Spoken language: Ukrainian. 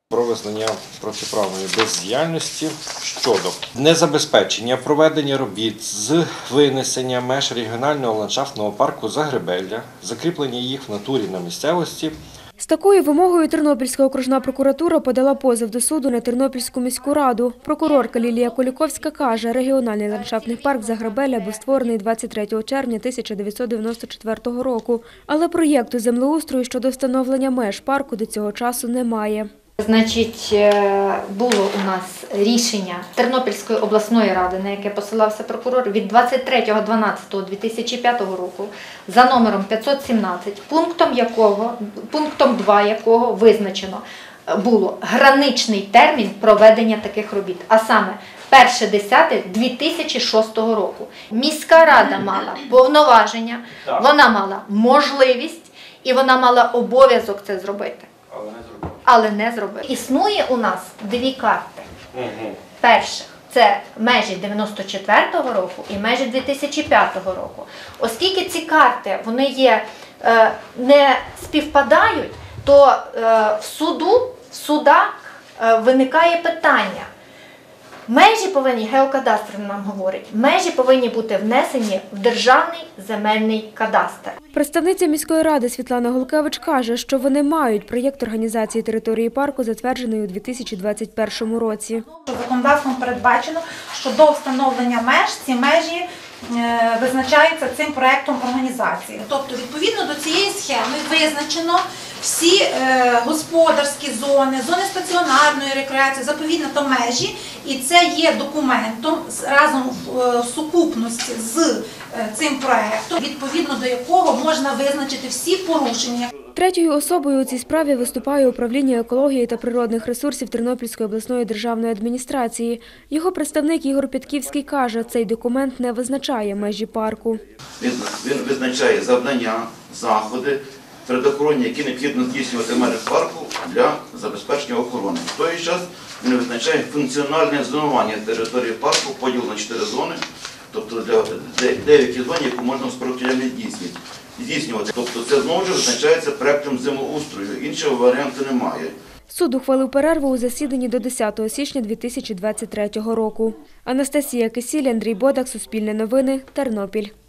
Про визнання протиправної бездіяльності щодо незабезпечення проведення робіт з винесення меж регіонального ландшафтного парку Загребелля, закріплення їх в натурі на місцевості. З такою вимогою Тернопільська окружна прокуратура подала позов до суду на Тернопільську міську раду. Прокурорка Лілія Куліковська каже, регіональний ландшафтний парк Загребелля був створений 23 червня 1994 року. Але проєкту землеустрою щодо встановлення меж парку до цього часу немає. Значить, було у нас рішення Тернопільської обласної ради, на яке посилався прокурор, від 23.12.2005 року за номером 517, пунктом 2 якого визначено було граничний термін проведення таких робіт, а саме 1.10.2006 року. Міська рада мала повноваження, вона мала можливість і вона мала обов'язок це зробити. Але не зробили. Існує у нас дві карти. Перша – це межі 94-го року і межі 2005 року. Оскільки ці карти не співпадають, то в судах виникає питання. Межі повинні, геокадастр нам говорить, межі повинні бути внесені в Державний земельний кадастр. Представниця міської ради Світлана Гулкевич каже, що вони мають проєкт організації території парку, затверджений у 2021 році. Законодавством передбачено, що до встановлення меж ці межі визначаються цим проєктом організації. Тобто, відповідно до цієї схеми визначено всі господарські зони, зони стаціонарної рекреації, заповідно та межі, і це є документом разом в сукупності з цим проєктом, відповідно до якого можна визначити всі порушення. Третьою особою у цій справі виступає управління екології та природних ресурсів Тернопільської обласної державної адміністрації. Його представник Ігор Пятківський каже, цей документ не визначає межі парку. Він визначає завдання, заходи, природоохоронні, які необхідно здійснювати в межах парку для забезпечення охорони. В той час він визначає функціональне зонування території парку, поділ на 4 зони, тобто для деякі зони, яку можна в спортивному здійснювати. Тобто це знову ж визначається проєктом землеустрою, іншого варіанту немає. Суд ухвалив перерву у засіданні до 10 січня 2023 року. Анастасія Кисіль, Андрій Бодак, Суспільне новини, Тернопіль.